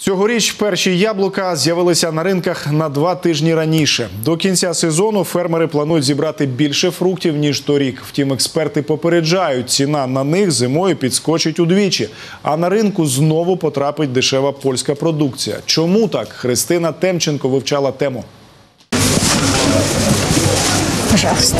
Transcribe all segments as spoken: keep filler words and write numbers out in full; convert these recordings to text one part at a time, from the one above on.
Цьогоріч перші яблука з'явилися на ринках на два тижні раніше. До кінця сезону фермери планують зібрати більше фруктів, ніж торік. Втім, експерти попереджають, ціна на них зимою підскочить удвічі. А на ринку знову потрапить дешева польська продукція. Чому так? Христина Темченко вивчала тему. Пожалуйста.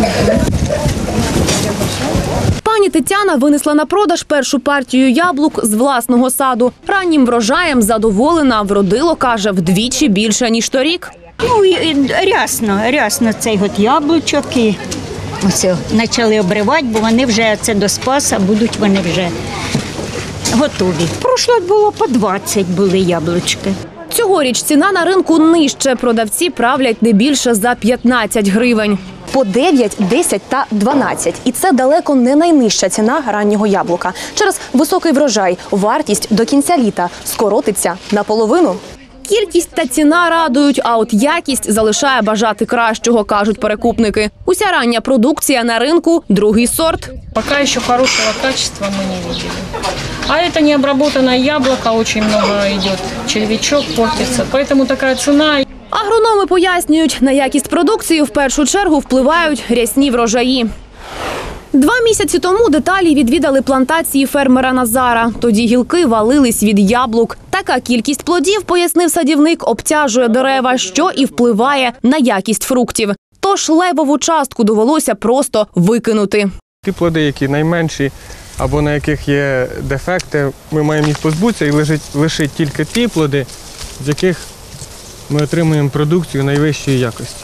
Пані Тетяна винесла на продаж першу партію яблук з власного саду. Раннім врожаєм задоволена, вродило, каже, вдвічі більше, ніж торік. Ну, і рясно, рясно цей от яблучок. І ось почали обривати, бо вони вже це до Спаса, будуть вони вже готові. Прошло було по двадцять були яблучки. Цьогоріч ціна на ринку нижче. Продавці правлять не більше за п'ятнадцять гривень. По дев'ять, десять та дванадцять. І це далеко не найнижча ціна раннього яблука. Через високий врожай вартість до кінця літа скоротиться наполовину. Кількість та ціна радують, а от якість залишає бажати кращого, кажуть перекупники. Уся рання продукція на ринку – другий сорт. Пока еще хорошего качества мы не видели. А это необработанное яблоко, очень много идет, червячок портится, поэтому такая цена. Агрономи пояснюють, на якість продукції в першу чергу впливають рясні врожаї. Два місяці тому деталі відвідали плантації фермера Назара. Тоді гілки валились від яблук. Така кількість плодів, пояснив садівник, обтяжує дерева, що і впливає на якість фруктів. Тож левову частку довелося просто викинути. Ті плоди, які найменші або на яких є дефекти, ми маємо їх позбутися і лишити тільки ті плоди, з яких ми отримуємо продукцію найвищої якості.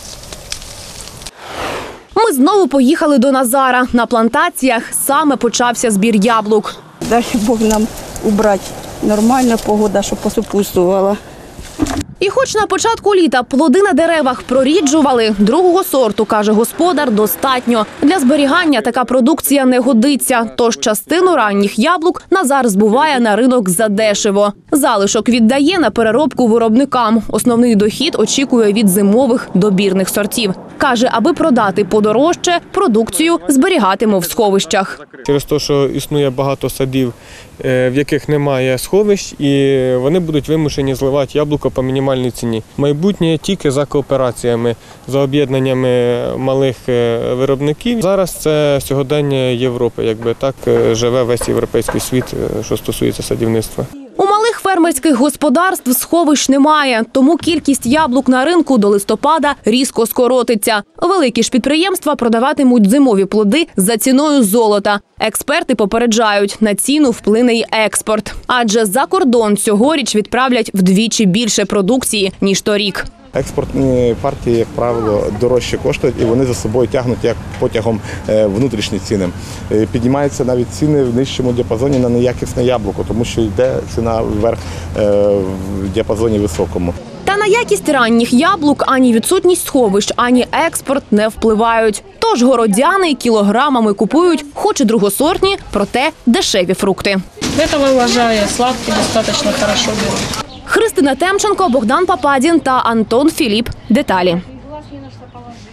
Ми знову поїхали до Назара. На плантаціях саме почався збір яблук. Дай Бог нам убрати нормальна погода, щоб посупутствувала. І хоч на початку літа плоди на деревах проріджували, другого сорту, каже господар, достатньо. Для зберігання така продукція не годиться, тож частину ранніх яблук Назар збуває на ринок задешево. Залишок віддає на переробку виробникам. Основний дохід очікує від зимових добірних сортів. Каже, аби продати подорожче, продукцію зберігатиме в сховищах. Через те, що існує багато садів, в яких немає сховищ, і вони будуть вимушені зливати яблуко по мінімальній ціні. Майбутнє тільки за коопераціями, за об'єднаннями малих виробників. Зараз це сьогодення Європи, якби так живе весь європейський світ, що стосується садівництва. У малих фермерських господарств сховищ немає, тому кількість яблук на ринку до листопада різко скоротиться. Великі ж підприємства продаватимуть зимові плоди за ціною золота. Експерти попереджають, на ціну вплине й експорт. Адже за кордон цьогоріч відправлять вдвічі більше продукції, ніж торік. Експортні партії, як правило, дорожче коштують і вони за собою тягнуть як потягом внутрішні ціни. Піднімаються навіть ціни в нижчому діапазоні на неякісне яблуко, тому що йде ціна вверх в діапазоні високому. Та на якість ранніх яблук ані відсутність сховищ, ані експорт не впливають. Тож городяни кілограмами купують хоч і другосортні, проте дешеві фрукти. Этого вважає, сладкі достатньо хорошо беруть. Христина Темченко, Богдан Пападін та Антон Філіп. Деталі.